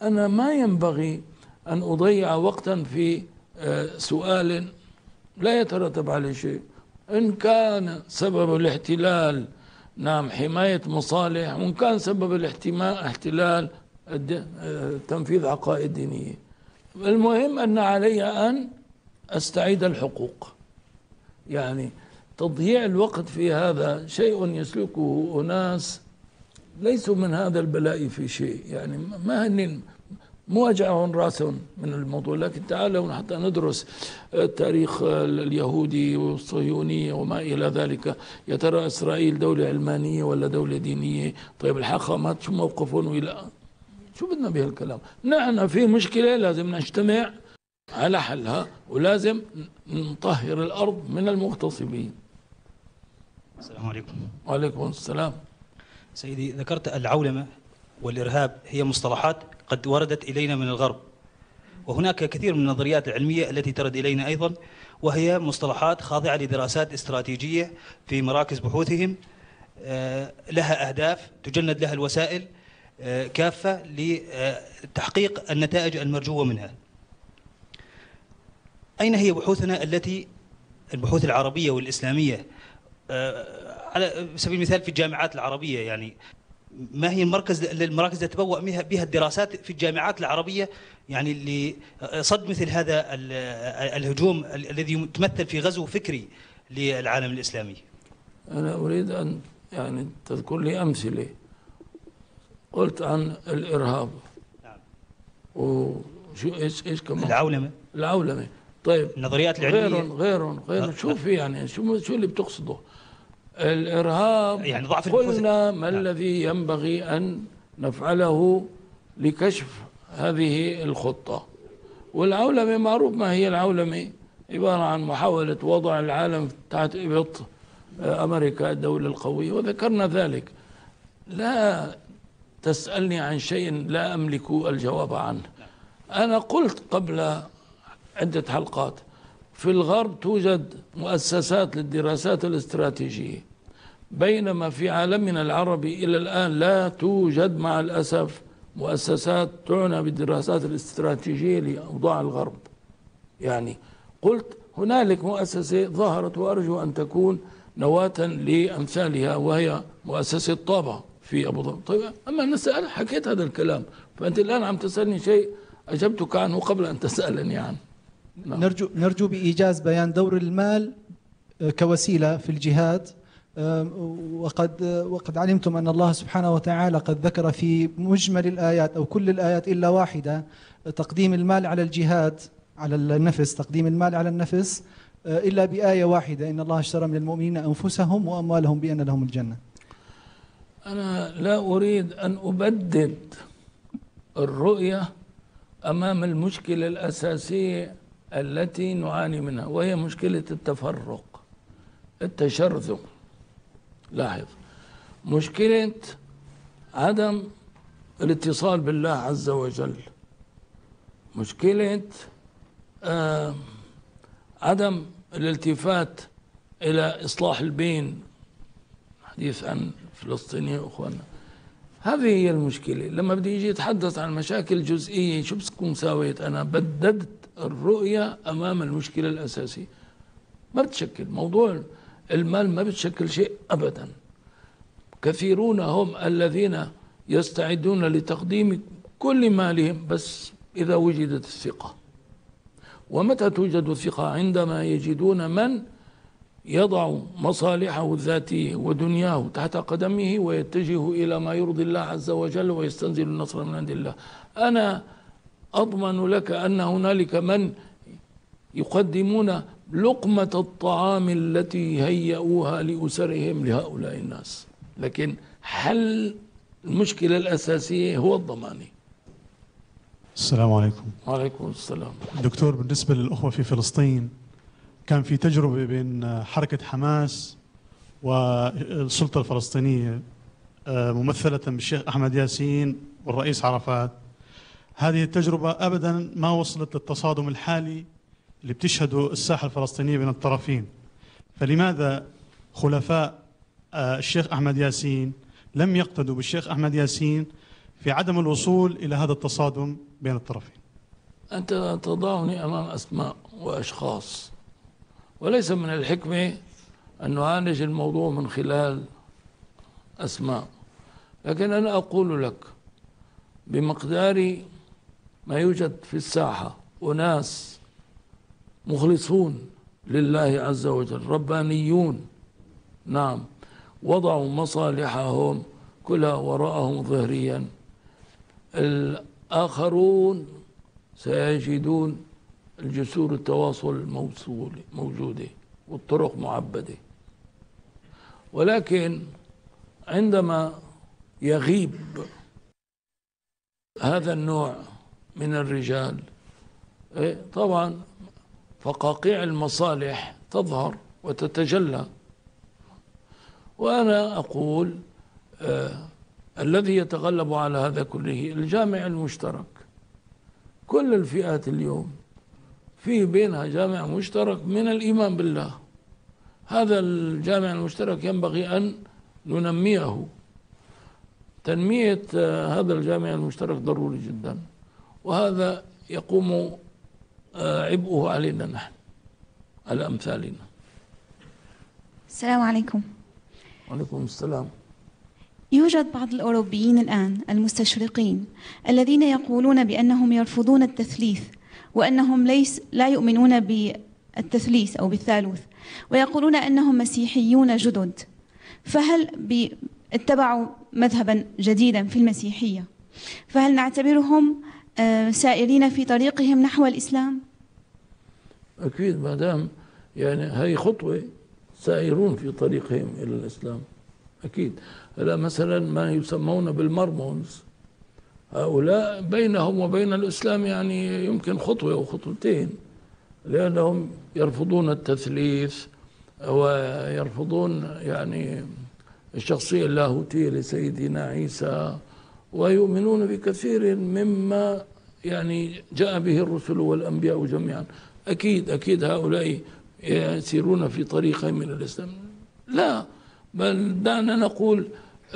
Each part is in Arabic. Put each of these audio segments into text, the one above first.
أنا ما ينبغي أن أضيع وقتا في سؤال لا يترتب عليه شيء. إن كان سبب الاحتلال نعم حماية مصالح، وإن كان سبب الاحتلال تنفيذ عقائد دينية، المهم أن علي أن أستعيد الحقوق. يعني تضييع الوقت في هذا شيء يسلكه أناس ليسوا من هذا البلاء في شيء، يعني ما هن مواجعهم راس من الموضوع. لكن تعالوا حتى ندرس التاريخ اليهودي والصهيونية وما إلى ذلك. يا ترى إسرائيل دولة علمانية ولا دولة دينية؟ طيب الحاخامات شو موقفهم؟ وإلى شو بدنا بهالكلام؟ نحن في مشكلة لازم نجتمع على حلها، ولازم نطهر الأرض من المغتصبين. السلام عليكم. وعليكم السلام. سيدي، ذكرت العولمة والإرهاب هي مصطلحات قد وردت إلينا من الغرب، وهناك كثير من النظريات العلمية التي ترد إلينا أيضا، وهي مصطلحات خاضعة لدراسات استراتيجية في مراكز بحوثهم، لها أهداف تجند لها الوسائل كافة لتحقيق النتائج المرجوة منها. أين هي بحوثنا البحوث العربية والإسلامية على سبيل المثال في الجامعات العربية؟ يعني ما هي المراكز التي تتبوأ بها الدراسات في الجامعات العربية يعني لصد مثل هذا الهجوم الذي يتمثل في غزو فكري للعالم الإسلامي؟ أنا أريد أن يعني تذكر لي أمثلة. قلت عن الإرهاب. نعم. وشو إيش كمان؟ العولمة. طيب النظريات العلمية غير شو في يعني شو اللي بتقصده؟ الإرهاب يعني ضعف قلنا ما الذي ينبغي أن نفعله لكشف هذه الخطة. والعولمة معروف ما هي العولمة، عبارة عن محاولة وضع العالم تحت إبط أمريكا الدولة القوية، وذكرنا ذلك. لا تسألني عن شيء لا أملك الجواب عنه. أنا قلت قبل عدة حلقات في الغرب توجد مؤسسات للدراسات الاستراتيجية، بينما في عالمنا العربي إلى الآن لا توجد مع الأسف مؤسسات تعنى بالدراسات الاستراتيجية لأوضاع الغرب. يعني قلت هنالك مؤسسة ظهرت وأرجو أن تكون نواة لأمثالها، وهي مؤسسة طابة في أبو ظبي. طيب أما نسأل حكيت هذا الكلام، فأنت الآن عم تسألني شيء أجبتك عنه قبل أن تسألني عنه. نرجو بإيجاز بيان دور المال كوسيلة في الجهاد. وقد علمتم أن الله سبحانه وتعالى قد ذكر في مجمل الآيات أو كل الآيات إلا واحدة تقديم المال على الجهاد على النفس، تقديم المال على النفس إلا بآية واحدة: إن الله اشترى من المؤمنين أنفسهم وأموالهم بأن لهم الجنة. أنا لا أريد أن أبدد الرؤية أمام المشكلة الأساسية التي نعاني منها، وهي مشكلة التفرق، التشرذم. لاحظ، مشكلة عدم الاتصال بالله عز وجل، مشكلة عدم الالتفات إلى إصلاح البين، حديث عن فلسطينيين أخوانا. هذه هي المشكلة. لما بدي يجي يتحدث عن مشاكل جزئية شو بكون ساويت؟ أنا بددت الرؤية أمام المشكلة الأساسية. ما بتشكل موضوع المال، ما بتشكل شيء أبدا. كثيرون هم الذين يستعدون لتقديم كل مالهم بس إذا وجدت الثقة. ومتى توجد الثقة؟ عندما يجدون من يضع مصالحه الذاتية ودنياه تحت قدمه ويتجه إلى ما يرضي الله عز وجل ويستنزل النصر من عند الله. أنا أضمن لك أن هنالك من يقدمون لقمة الطعام التي هيئوها لأسرهم لهؤلاء الناس، لكن حل المشكلة الأساسية هو الضماني. السلام عليكم. وعليكم السلام. دكتور، بالنسبة للأخوة في فلسطين، كان في تجربة بين حركة حماس والسلطة الفلسطينية ممثلة بالشيخ أحمد ياسين والرئيس عرفات. هذه التجربة أبدا ما وصلت للتصادم الحالي اللي بتشهده الساحة الفلسطينية بين الطرفين. فلماذا خلفاء الشيخ أحمد ياسين لم يقتدوا بالشيخ أحمد ياسين في عدم الوصول إلى هذا التصادم بين الطرفين؟ أنت تضعني أمام أسماء وأشخاص، وليس من الحكمة أن نعالج الموضوع من خلال أسماء، لكن أنا أقول لك بمقدار ما يوجد في الساحة أناس مخلصون لله عز وجل ربانيون، نعم، وضعوا مصالحهم كلها وراءهم ظهريا، الآخرون سيجدون الجسور التواصل موجودة والطرق معبدة، ولكن عندما يغيب هذا النوع من الرجال طبعا فقاقيع المصالح تظهر وتتجلى. وأنا أقول الذي يتغلب على هذا كله الجامع المشترك. كل الفئات اليوم في بينها جامع مشترك من الإيمان بالله. هذا الجامع المشترك ينبغي أن ننميه. تنمية هذا الجامع المشترك ضروري جدا، وهذا يقوم عبئه علينا نحن على أمثالنا. السلام عليكم. وعليكم السلام. يوجد بعض الأوروبيين الآن المستشرقين الذين يقولون بأنهم يرفضون التثليث، وأنهم لا يؤمنون بالتثليث أو بالثالوث، ويقولون أنهم مسيحيون جدد. فهل اتبعوا مذهبا جديدا في المسيحية، فهل نعتبرهم سائرين في طريقهم نحو الإسلام؟ أكيد، ما دام يعني هي خطوة سائرون في طريقهم إلى الإسلام أكيد. هلا مثلا ما يسمون بالمرمونز، هؤلاء بينهم وبين الإسلام يعني يمكن خطوة أو خطوتين، لأنهم يرفضون التثليث ويرفضون يعني الشخصية اللاهوتية لسيدنا عيسى، ويؤمنون بكثير مما يعني جاء به الرسل والأنبياء جميعا. أكيد هؤلاء يسيرون في طريقهم من الإسلام؟ لا، بل دعنا نقول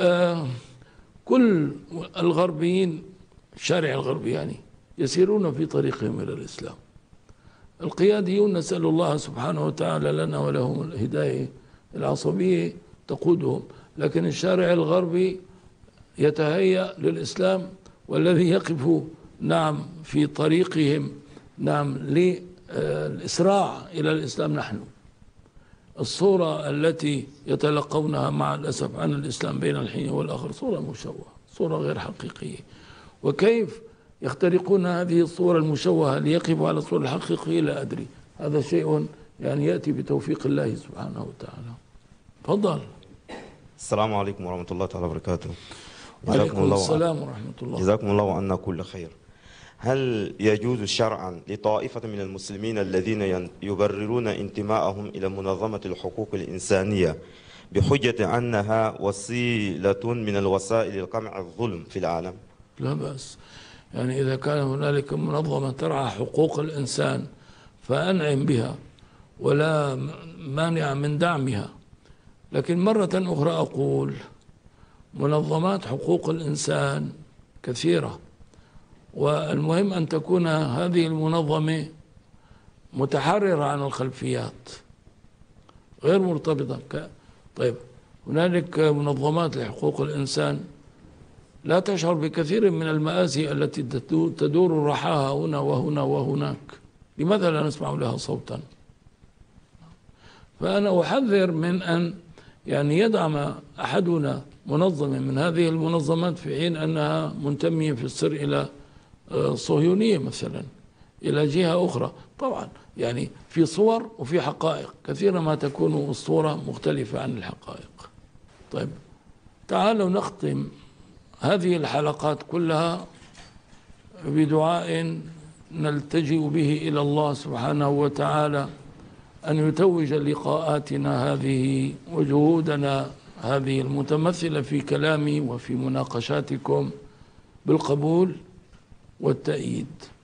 كل الغربيين، الشارع الغربي يعني، يسيرون في طريقهم إلى الإسلام. القياديون نسأل الله سبحانه وتعالى لنا ولهم الهداية العصبية تقودهم، لكن الشارع الغربي يتهيأ للإسلام، والذي يقف نعم في طريقهم نعم للإسراع إلى الإسلام نحن. الصورة التي يتلقونها مع الأسف عن الإسلام بين الحين والآخر صورة مشوهة، صورة غير حقيقية. وكيف يخترقون هذه الصورة المشوهة ليقفوا على الصورة الحقيقية لا أدري. هذا شيء يعني يأتي بتوفيق الله سبحانه وتعالى. تفضل. السلام عليكم ورحمة الله تعالى وبركاته. وعليكم السلام ورحمة الله. جزاكم الله وعنا كل خير. هل يجوز شرعا لطائفة من المسلمين الذين يبررون انتماءهم إلى منظمة الحقوق الإنسانية بحجة أنها وسيلة من الوسائل لقمع الظلم في العالم؟ لا بأس، يعني إذا كان هنالك منظمة ترعى حقوق الإنسان فأنعم بها ولا مانع من دعمها. لكن مرة أخرى أقول منظمات حقوق الإنسان كثيرة، والمهم أن تكون هذه المنظمة متحررة عن الخلفيات، غير مرتبطة. طيب، هنالك منظمات لحقوق الإنسان لا تشعر بكثير من المآسي التي تدور رحاها هنا وهنا وهناك، لماذا لا نسمع لها صوتا؟ فأنا أحذر من أن يعني يدعم أحدنا منظمة من هذه المنظمات في حين أنها منتمية في السر إلى صهيونية مثلا، إلى جهة أخرى. طبعا يعني في صور وفي حقائق، كثيرا ما تكون الصورة مختلفة عن الحقائق. طيب، تعالوا نختم هذه الحلقات كلها بدعاء نلتجئ به إلى الله سبحانه وتعالى أن يتوج لقاءاتنا هذه وجهودنا هذه المتمثلة في كلامي وفي مناقشاتكم بالقبول والتأييد.